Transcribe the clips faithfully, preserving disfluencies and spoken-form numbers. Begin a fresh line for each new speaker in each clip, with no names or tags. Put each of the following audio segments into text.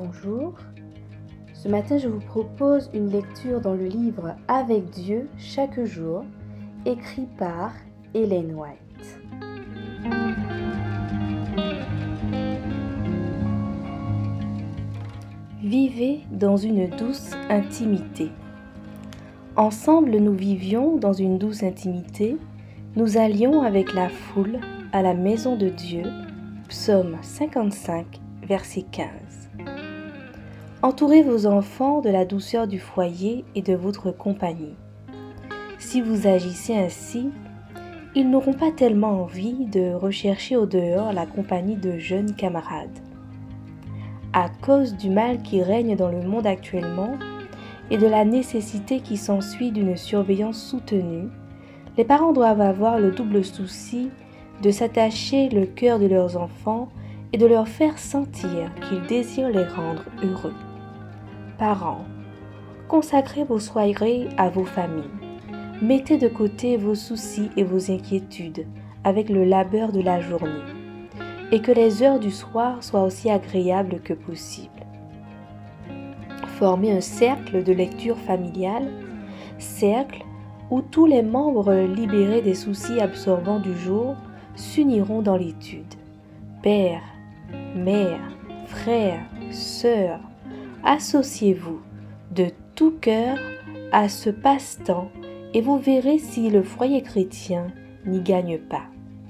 bonjour. Ce matin, je vous propose une lecture dans le livre Avec Dieu chaque jour, écrit par Ellen White. Vivez dans une douce intimité. Ensemble, nous vivions dans une douce intimité. Nous allions avec la foule à la maison de Dieu. Psaume cinquante-cinq, verset quinze. Entourez vos enfants de la douceur du foyer et de votre compagnie. Si vous agissez ainsi, ils n'auront pas tellement envie de rechercher au dehors la compagnie de jeunes camarades. À cause du mal qui règne dans le monde actuellement et de la nécessité qui s'ensuit d'une surveillance soutenue, les parents doivent avoir le double souci de s'attacher le cœur de leurs enfants et de leur faire sentir qu'ils désirent les rendre heureux. Parents, consacrez vos soirées à vos familles. Mettez de côté vos soucis et vos inquiétudes avec le labeur de la journée, et que les heures du soir soient aussi agréables que possible. Formez un cercle de lecture familiale, cercle où tous les membres libérés des soucis absorbants du jour s'uniront dans l'étude. Père, mère, frères, sœurs, associez-vous de tout cœur à ce passe-temps et vous verrez si le foyer chrétien n'y gagne pas.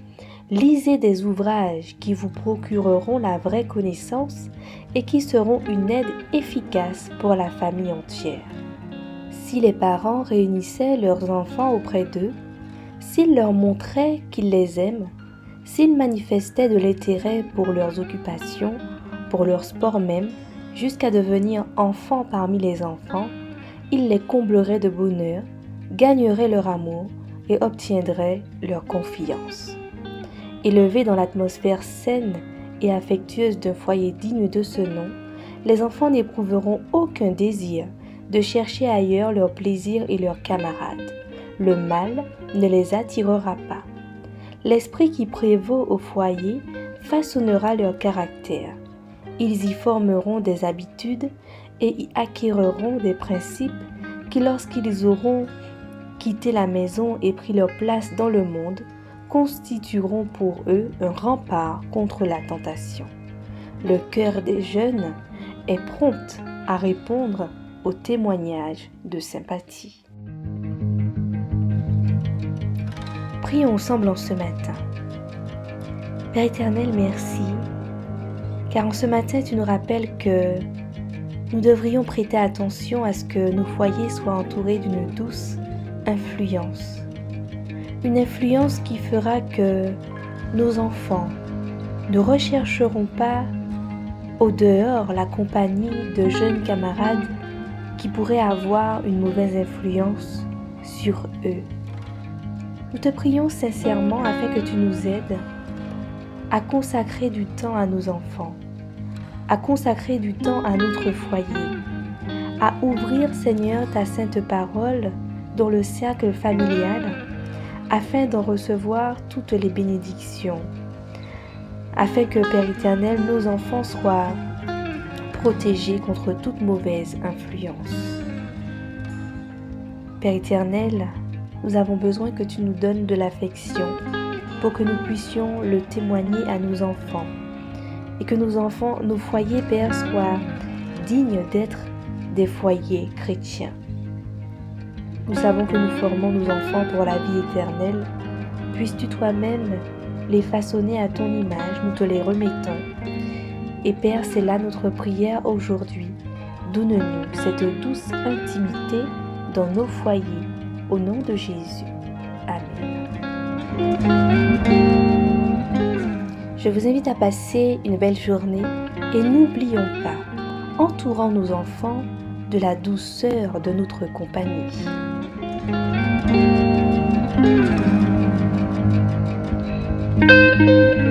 Lisez des ouvrages qui vous procureront la vraie connaissance et qui seront une aide efficace pour la famille entière. Si les parents réunissaient leurs enfants auprès d'eux, s'ils leur montraient qu'ils les aiment, s'ils manifestaient de l'intérêt pour leurs occupations, pour leur sport même, jusqu'à devenir enfants parmi les enfants, ils les combleraient de bonheur, gagneraient leur amour et obtiendraient leur confiance. Élevés dans l'atmosphère saine et affectueuse d'un foyer digne de ce nom, les enfants n'éprouveront aucun désir de chercher ailleurs leur plaisir et leurs camarades. Le mal ne les attirera pas. L'esprit qui prévaut au foyer façonnera leur caractère. Ils y formeront des habitudes et y acquéreront des principes qui, lorsqu'ils auront quitté la maison et pris leur place dans le monde, constitueront pour eux un rempart contre la tentation. Le cœur des jeunes est prompt à répondre aux témoignages de sympathie. Prions ensemble en ce matin. Père éternel, merci, car en ce matin tu nous rappelles que nous devrions prêter attention à ce que nos foyers soient entourés d'une douce influence. Une influence qui fera que nos enfants ne rechercheront pas au dehors la compagnie de jeunes camarades qui pourraient avoir une mauvaise influence sur eux. Nous te prions sincèrement afin que tu nous aides à consacrer du temps à nos enfants, à consacrer du temps à notre foyer, à ouvrir, Seigneur, ta sainte parole dans le cercle familial, afin d'en recevoir toutes les bénédictions, afin que, Père éternel, nos enfants soient protégés contre toute mauvaise influence. Père éternel, nous avons besoin que tu nous donnes de l'affection pour que nous puissions le témoigner à nos enfants et que nos enfants, nos foyers, Père, soient dignes d'être des foyers chrétiens. Nous savons que nous formons nos enfants pour la vie éternelle. Puisses-tu toi-même les façonner à ton image, nous te les remettons. Et Père, c'est là notre prière aujourd'hui. Donne-nous cette douce intimité dans nos foyers. Au nom de Jésus. Amen. Je vous invite à passer une belle journée et n'oublions pas, entourant nos enfants de la douceur de notre compagnie. Thank you.